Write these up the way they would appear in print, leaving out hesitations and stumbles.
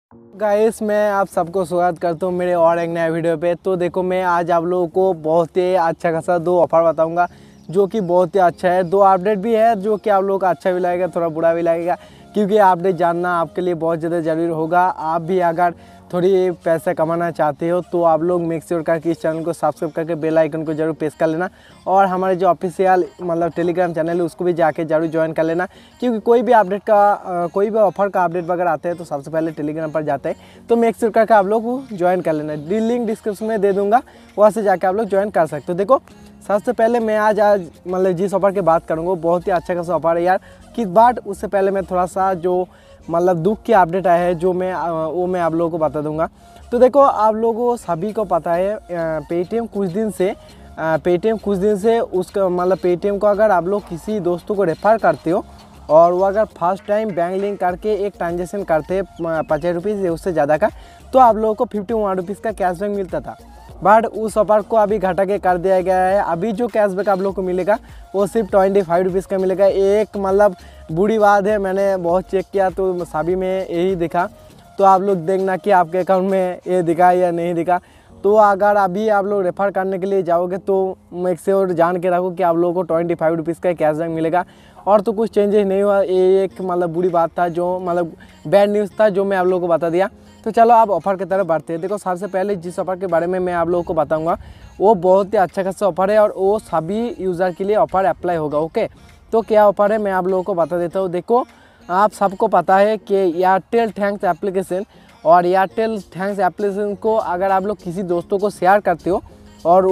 Guys, मैं आप सबको स्वागत करता हूँ मेरे और एक नया वीडियो पे। तो देखो, मैं आज आप लोगों को बहुत ही अच्छा खासा 2 ऑफ़र बताऊंगा जो कि बहुत ही अच्छा है। 2 अपडेट भी है जो कि आप लोगों को अच्छा भी लगेगा, थोड़ा बुरा भी लगेगा, क्योंकि अपडेट जानना आपके लिए बहुत ज़्यादा ज़रूरी होगा। आप भी अगर थोड़ी पैसा कमाना चाहते हो तो आप लोग मेक श्योर करके इस चैनल को सब्सक्राइब करके बेल आइकन को जरूर प्रेस कर लेना, और हमारे जो ऑफिशियल टेलीग्राम चैनल है उसको भी जाके जरूर ज्वाइन कर लेना, क्योंकि कोई भी अपडेट का कोई भी ऑफर का अपडेट वगैरह आते हैं तो सबसे पहले टेलीग्राम पर जाते हैं। तो मेक श्योर करके आप लोग ज्वाइन कर लेना। लिंक डिस्क्रिप्शन में दे दूँगा, वहाँ से जाके आप लोग ज्वाइन कर सकते हो। देखो, सबसे पहले मैं आज जिस ऑफर की बात करूँगा बहुत ही अच्छा खासा ऑफर है यार। किस बात उससे पहले मैं थोड़ा सा जो दुख की अपडेट आया है जो मैं आप लोगों को बता दूंगा। तो देखो, आप लोगों को सभी को पता है पेटीएम कुछ दिन से उसका पेटीएम को अगर आप लोग किसी दोस्तों को रेफ़र करते हो और वो अगर फर्स्ट टाइम बैंक लिंक करके एक ट्रांजेक्शन करते हैं 50 रुपीज़ या उससे ज़्यादा का, तो आप लोगों को 51 रुपीज़ का कैशबैक मिलता था। बट उस ऑफर को अभी घटा के कर दिया गया है। अभी जो कैशबैक आप लोग को मिलेगा वो सिर्फ 25 रुपीज़ का मिलेगा। एक बुरी बात है, मैंने बहुत चेक किया तो सभी में यही दिखा। तो आप लोग देखना कि आपके अकाउंट में ये दिखा या नहीं दिखा। तो अगर अभी आप लोग रेफ़र करने के लिए जाओगे तो मेक श्योर जान के रखो कि आप लोगों को 25 रुपीज़ का कैशबैक मिलेगा। और तो कुछ चेंजेस नहीं हुआ। ये एक बुरी बात था, जो बैड न्यूज़ था जो मैं आप लोगों को बता दिया। तो चलो आप ऑफ़र की तरफ बढ़ते हैं। देखो, सबसे पहले जिस ऑफ़र के बारे में मैं आप लोगों को बताऊंगा वो बहुत ही अच्छा खासा ऑफ़र है और वो सभी यूज़र के लिए ऑफ़र अप्लाई होगा। ओके, तो क्या ऑफ़र है मैं आप लोगों को बता देता हूँ। देखो, आप सबको पता है कि एयरटेल थैंक्स एप्लीकेशन और एयरटेल थैंक्स एप्लीकेशन को अगर आप लोग किसी दोस्तों को शेयर करते हो और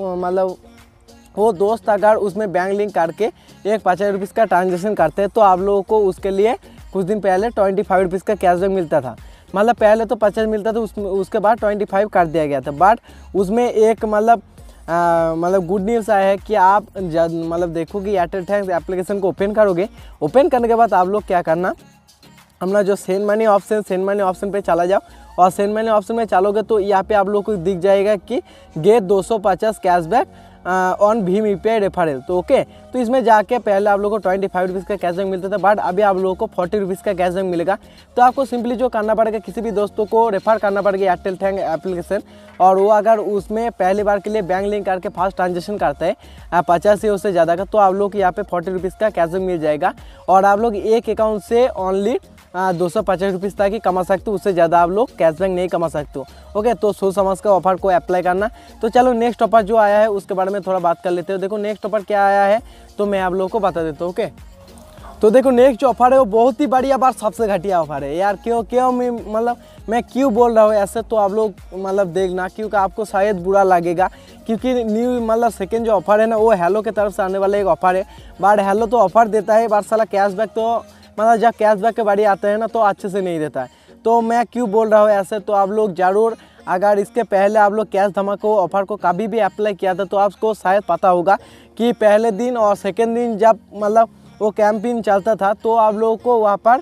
वो दोस्त अगर उसमें बैंक लिंक करके एक 50 रुपीज़ का ट्रांजेक्शन करते हैं तो आप लोगों को उसके लिए कुछ दिन पहले 25 रुपीज़ का कैशबैक मिलता था। पहले तो 50 मिलता था, उसके बाद 25 कर दिया गया था। बट उसमें एक गुड न्यूज़ आया है कि आप देखो कि एयरटेल थैंक्स एप्लीकेशन को ओपन करोगे। ओपन करने के बाद आप लोग क्या करना, अपना जो सेंड मनी ऑप्शन पे चला जाओ, और सेंड मनी ऑप्शन में चलोगे तो यहाँ पे आप लोग को दिख जाएगा कि गेट 250 कैशबैक ऑन भीम यूपीआई रेफरल। तो ओके, तो इसमें जाके पहले आप लोगों को 25 रुपीज़ का कैशबैक मिलता था, बट अभी आप लोगों को 40 रुपीज़ का कैशबैक मिलेगा। तो आपको सिंपली जो करना पड़ेगा, किसी भी दोस्तों को रेफ़र करना पड़ेगा एयरटेल थैंक्स एप्लीकेशन, और वो अगर उसमें पहली बार के लिए बैंक लिंक करके फास्ट ट्रांजेक्शन करता है 50 से उससे ज़्यादा का, तो आप लोग यहाँ पे 40 रुपीज़ का कैशबैक मिल जाएगा। और आप लोग एक अकाउंट से ओनली 250 रुपीज़ तक ही कमा सकते हो, उससे ज़्यादा आप लोग कैशबैक नहीं कमा सकते हो। ओके, तो सोच समझ कर ऑफर को अप्लाई करना। तो चलो नेक्स्ट ऑफर जो आया है उसके बारे में थोड़ा बात कर लेते हो। देखो, नेक्स्ट ऑफर क्या आया है तो मैं आप लोगों को बता देता हूँ। ओके, तो देखो, नेक्स्ट जो ऑफर है वो बहुत ही बढ़िया बार सबसे घटिया ऑफर है यार। क्यों मैं क्यों बोल रहा हूँ ऐसे, तो आप लोग देखना, क्योंकि आपको शायद बुरा लगेगा, क्योंकि न्यू सेकेंड जो ऑफर है ना वो हेलो की तरफ से आने वाला एक ऑफर है। बट हेलो तो ऑफर देता है, बट साला कैशबैक तो जब कैशबैक के बारी आते हैं ना तो अच्छे से नहीं देता है। तो मैं क्यों बोल रहा हूँ ऐसे, तो आप लोग ज़रूर, अगर इसके पहले आप लोग कैश धमाका ऑफर को कभी भी अप्लाई किया था तो आपको शायद पता होगा कि पहले दिन और सेकेंड दिन जब वो कैंपेन चलता था तो आप लोगों को वहाँ पर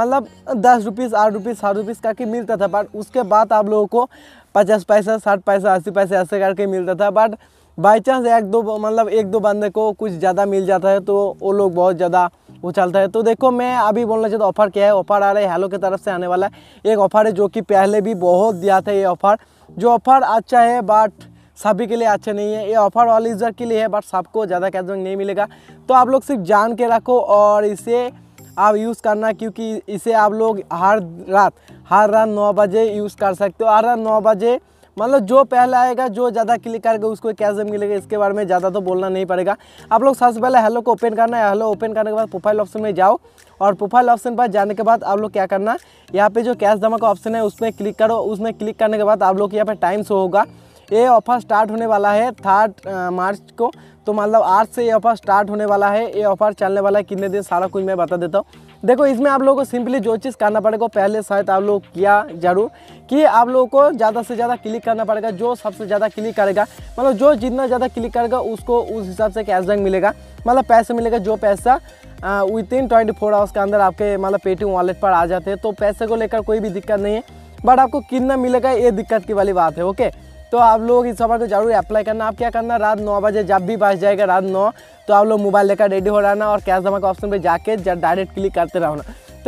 10 रुपीज़ 8 रुपीज़ 7 रुपीज़ करके मिलता था। बट उसके बाद आप लोगों को 50 पैसा 60 पैसा 80 पैसे ऐसे करके मिलता था। बट बाई चांस एक दो बंदे को कुछ ज़्यादा मिल जाता है तो वो लोग बहुत ज़्यादा उछलता है। तो देखो, मैं अभी बोलना चाहता हूँ ऑफ़र क्या है। ऑफ़र आ रहा है हेलो की तरफ से आने वाला है एक ऑफ़र है जो कि पहले भी बहुत दिया था। ये ऑफ़र अच्छा है, बट सभी के लिए अच्छा नहीं है। ये ऑफ़र ऑल यूज़र के लिए है, बट सबको ज़्यादा कैशबैक नहीं मिलेगा। तो आप लोग सिर्फ जान के रखो और इसे आप यूज़ करना, क्योंकि इसे आप लोग हर रात 9 बजे यूज़ कर सकते हो। हर रात 9 बजे जो पहले आएगा, जो ज़्यादा क्लिक करेगा उसको कैशबैक मिलेगा। इसके बारे में ज़्यादा तो बोलना नहीं पड़ेगा। आप लोग सबसे पहले हेलो को ओपन करना है। हेलो ओपन करने के बाद प्रोफाइल ऑप्शन में जाओ, और प्रोफाइल ऑप्शन पर जाने के बाद आप लोग क्या करना, यहाँ पे जो कैश धमाका ऑप्शन है उसमें क्लिक करो। उसमें क्लिक करने के बाद आप लोग यहाँ पे टाइम शो होगा। ये ऑफ़र स्टार्ट होने वाला है 3 मार्च को, तो आज से ये ऑफ़र स्टार्ट होने वाला है। ये ऑफ़र चलने वाला है कितने दिन, सारा कुछ मैं बता देता हूँ। देखो, इसमें आप लोगों को सिंपली जो चीज़ करना पड़ेगा, पहले शायद आप लोग किया जरूर, कि आप लोगों को ज़्यादा से ज़्यादा क्लिक करना पड़ेगा। जो सबसे ज़्यादा क्लिक करेगा, जो जितना ज़्यादा क्लिक करेगा उसको उस हिसाब से कैशबैक मिलेगा, पैसे मिलेगा। जो पैसा विथिन 24 आवर्स के अंदर आपके पेटीएम वॉलेट पर आ जाते हैं। तो पैसे को लेकर कोई भी दिक्कत नहीं है, बट आपको कितना मिलेगा ये दिक्कत की वाली बात है। ओके, तो आप लोग इस ऑफर को जरूर अप्लाई करना। आप क्या करना, रात 9 बजे जब भी बज जाएगा रात 9, तो आप लोग मोबाइल लेकर रेडी हो रहना और कैश धमाका ऑप्शन पे जाके डायरेक्ट क्लिक करते रहना।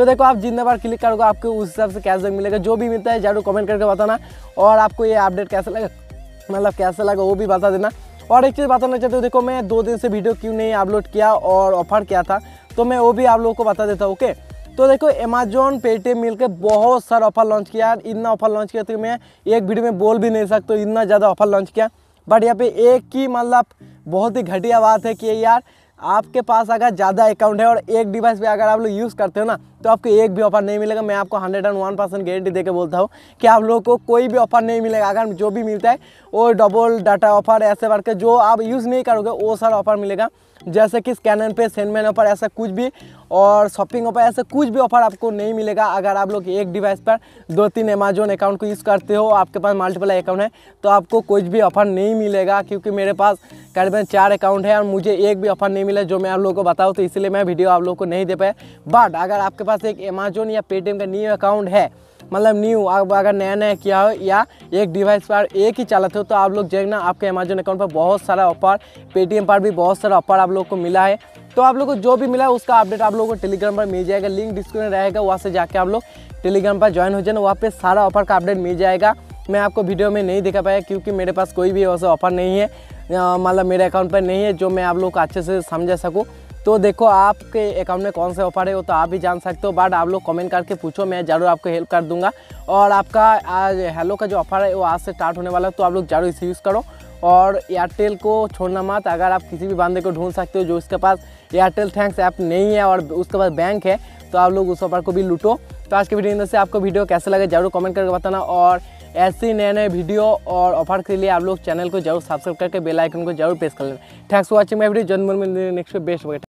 तो देखो आप जितने बार क्लिक करोगे आपको उस हिसाब से कैशबैक मिलेगा। जो भी मिलता है जरूर कमेंट करके बताना, और आपको ये अपडेट कैसा लगा, मतलब कैसा लगा वो भी बता देना। और एक चीज़ बताना चाहते हो, देखो मैं 2 दिन से वीडियो क्यों नहीं अपलोड किया और ऑफर क्या था, तो मैं वो भी आप लोगों को बता देता हूँ। ओके, तो देखो अमेजोन पेटीएम मिलकर बहुत सारा ऑफर लॉन्च किया यार। इतना ऑफर लॉन्च किया तो मैं एक वीडियो में बोल भी नहीं सकता, इतना ज़्यादा ऑफर लॉन्च किया। बट यहाँ पे एक ही मतलब बहुत ही घटिया बात है कि यार आपके पास अगर ज़्यादा अकाउंट है और एक डिवाइस पे अगर आप लोग यूज़ करते हो ना, तो आपको एक भी ऑफर नहीं मिलेगा। मैं आपको 101% गारंटी देके बोलता हूँ कि आप लोगों को कोई भी ऑफर नहीं मिलेगा। अगर जो भी मिलता है वो डबल डाटा ऑफर ऐसे करके जो आप यूज़ नहीं करोगे वो सारा ऑफर मिलेगा। जैसे कि स्कैनर पे, सेंडमैन ऑफर, ऐसा कुछ भी, और शॉपिंग ऑफर, ऐसा कुछ भी ऑफर आपको नहीं मिलेगा। अगर आप लोग एक डिवाइस पर 2-3 अमेजोन अकाउंट को यूज़ करते हो, आपके पास मल्टीपल अकाउंट है, तो आपको कुछ भी ऑफर नहीं मिलेगा। क्योंकि मेरे पास करीबन 4 अकाउंट है और मुझे एक भी ऑफर नहीं मिला जो मैं आप लोगों को बताऊँ, तो इसलिए मैं वीडियो आप लोगों को नहीं दे पाया। बट अगर आपके पास एक अमेजोन या पेटीएम का न्यू अकाउंट है, मतलब न्यू अगर नया नया किया हो या एक डिवाइस पर एक ही चलाते हो, तो आप लोग देखना आपके अमेजोन अकाउंट पर बहुत सारा ऑफर, पेटीएम पर भी बहुत सारा ऑफर आप लोग को मिला है। तो आप लोग को जो भी मिला है उसका अपडेट आप लोगों को टेलीग्राम पर मिल जाएगा, लिंक डिस्क्रिप्शन में रहेगा, वहाँ से जाके आप लोग टेलीग्राम पर ज्वाइन हो जाना, वहाँ पे सारा ऑफर का अपडेट मिल जाएगा। मैं आपको वीडियो में नहीं दिखा पाया क्योंकि मेरे पास कोई भी ऐसा ऑफर नहीं है, मतलब मेरे अकाउंट पर नहीं है जो मैं आप लोग को अच्छे से समझा सकूँ। तो देखो आपके अकाउंट में कौन से ऑफर है वो तो आप भी जान सकते हो, बट आप लोग कमेंट करके पूछो, मैं ज़रूर आपको हेल्प कर दूंगा। और आपका आज हेलो का जो ऑफर है वो आज से स्टार्ट होने वाला है, तो आप लोग ज़रूर इसे यूज़ करो। और एयरटेल को छोड़ना मत। अगर आप किसी भी बंदे को ढूंढ सकते हो जो उसके पास एयरटेल थैंक्स ऐप नहीं है और उसके पास बैंक है, तो आप लोग उस ऑफर को भी लूटो। तो आज के वीडियो से आपको वीडियो कैसा लगे जरूर कमेंट करके बताना, और ऐसे नए नए वीडियो और ऑफर के लिए आप लोग चैनल को जरूर सब्सक्राइब करके बेल आइकन को जरूर प्रेस कर लेना। Thanks for watching my video. जन्म नेक्स्ट बेस्ट।